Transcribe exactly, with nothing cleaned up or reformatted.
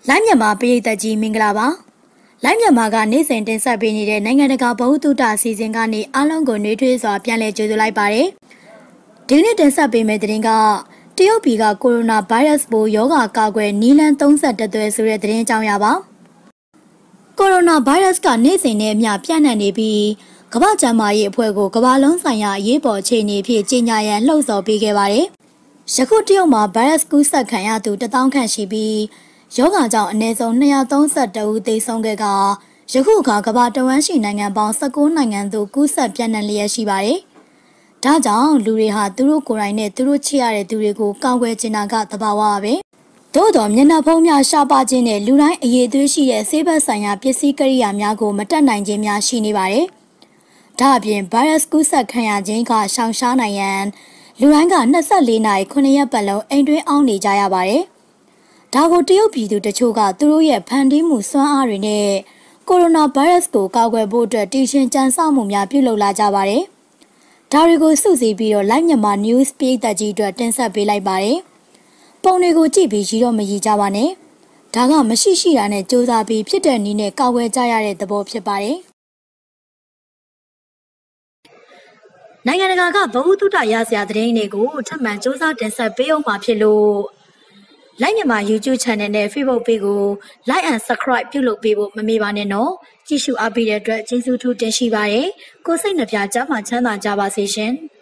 လိုင်းမြန်မာပြည်သက်ကြီးမင်္ဂလာပါလိုင်းမြန်မာကနေ့စဉ်တင်ဆက်ပေးနေတဲ့နိုင်ငံတကာဗဟုသုတအစီအစဉ်ကနေအားလုံးကိုနှွေးထွေးစွာပြန်လည်ကြိုဆိုလိုက်ပါတယ်ဒီနေ့တင်ဆက်ပေးမယ့်သတင်းကတရုတ်ပြည်ကကိုရိုနာဗိုင်းရပ်စ်ပိုးရောဂါကာကွယ်နည်းလမ်းသုံးဆသွဲဆိုတဲ့သတင်းအကြောင်းအရာပါကိုရိုနာဗိုင်းရပ်စ်ကနေ့စဉ်နဲ့အမျှပြန့်နှံ့နေပြီးကမ္ဘာ့ကျန်းမာရေးအဖွဲ့ကိုကမ္ဘာလုံးဆိုင်ရာအရေးပေါ်အခြေအနေဖြစ်ကြေညာရန်လှုံ့ဆော်ပေးခဲ့ပါတယ်ယခုတရုတ်မှာဗိုင်းရပ်စ်ကူးစက်ခံရသူတစ်သောင်းခန့်ရှိပြီးယောဂါကြောင့်အနည်းဆုံးနှစ်ရာသုံးဆ၁ဦးသေဆုံးခဲ့ကယခုအခါကမ္ဘာတဝန်းရှိနိုင်ငံပေါင်း၁၉နိုင်ငံသို့ကူးစက်ပြန့်နှံ့လျက်ရှိပါတယ်။ဒါကြောင့်လူတွေဟာသူတို့ကိုယ်တိုင်နဲ့သူတို့ချစ်ရတဲ့သူတွေကိုကာကွယ်ချင်တာကသဘာဝပဲ။သို့တော်မျက်နှာဖုံးများရှားပါခြင်းနဲ့လူတိုင်းအရေးသွေးရှိတဲ့ဆေးဘက်ဆိုင်ရာပစ္စည်းကိရိယာများကိုမတတ်နိုင်ခြင်းများရှိနေပါတယ်။ဒါအပြင်ဗိုင်းရပ်စ်ကူးစက်ခံရခြင်းကရှောင်ရှားနိုင်ရန်လူတိုင်းက၂၄နာရီခုနှစ်ရက်ပတ်လုံးအိမ်တွင်းအောင်းနေကြရပါတယ်။ဒါကိုတရုတ်ပြည်သူတချို့ကသူတို့ရဲ့ဖန်တီးမှုစွမ်းအားတွေနဲ့ကိုရိုနာဗိုင်းရပ်စ်ကိုကာကွယ်ဖို့အတွက်တည်ရှင်ကြံစမှုများပြုလုပ်လာကြပါတယ်။ဒါတွေကိုစုစည်းပြီးတော့လိုက်မြန်မာ news ပြည်သက်ကြီးအတွက်တင်ဆက်ပေးလိုက်ပါတယ်။ပုံတွေကိုကြည့်ပြီးရီတော့မရီကြပါနဲ့။ဒါကမရှိရှိတာနဲ့စူးစမ်းပြီးဖြစ်တဲ့နည်းနဲ့ကာကွယ်ကြရတဲ့သဘောဖြစ်ပါတယ်။နိုင်ငံတကာကဗဟုသုတရစရာသတင်းတွေကိုထပ်မံစူးစမ်းတင်ဆက်ပေးအောင်မှာဖြစ်လို့လိုက်မြန်မာ YouTube Channel နဲ့ Facebook Page ကို Like and Subscribe ပြုလုပ်ပေးဖို့မမေ့ပါနဲ့နော်ကြည့်ရှုအားပေးတဲ့အတွက်ကျေးဇူးထူးတင်ရှိပါတယ်ကိုစိတ်နှပြကျမ်းမှချမ်းသာကြပါစေရှင်